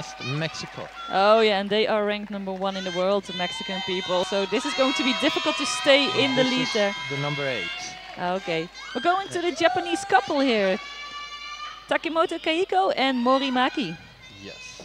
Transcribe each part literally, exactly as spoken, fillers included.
past Mexico. Oh yeah, and they are ranked number one in the world, the Mexican people. So this is going to be difficult to stay Well, in the this lead is there. the number eight. Okay, we're going to the Japanese couple here. Takemoto Keiko and Mori Maki. Yes.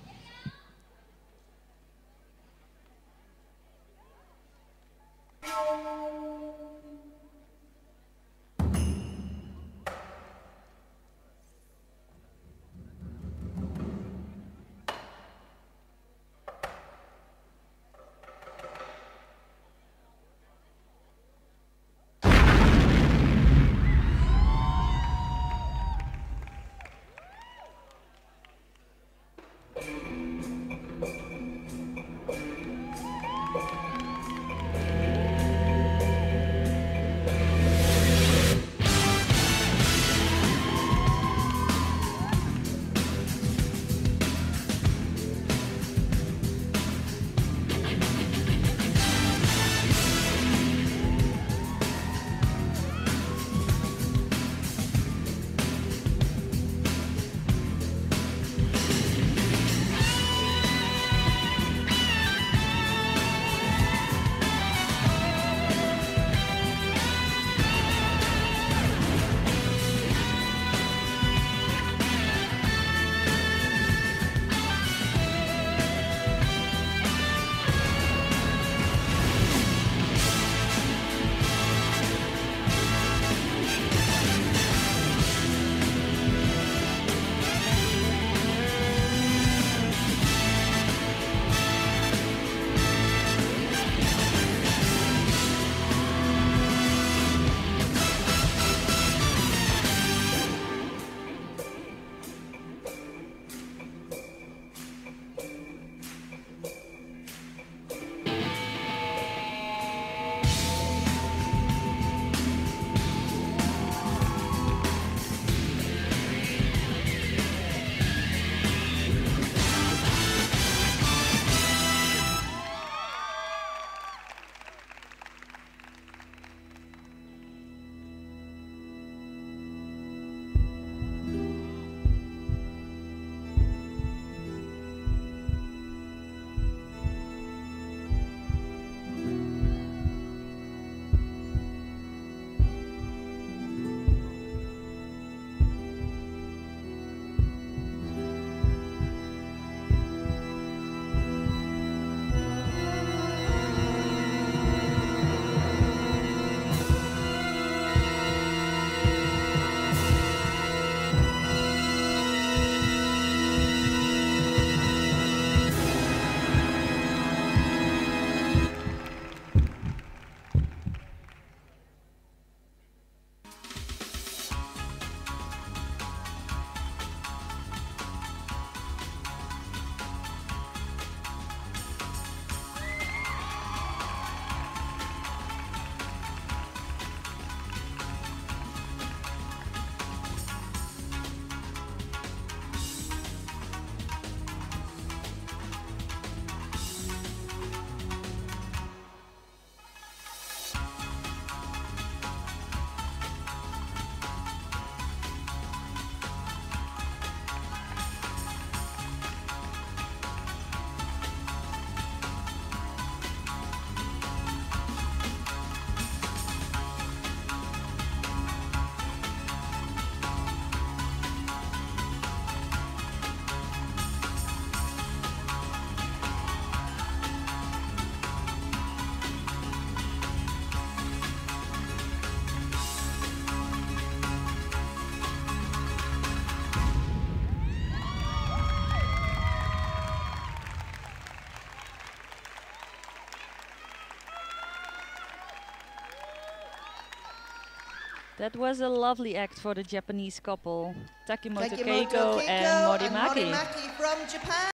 That was a lovely act for the Japanese couple, Takemoto Takemoto Keiko Keiko and Mori and Mori Maki. Maki from Japan.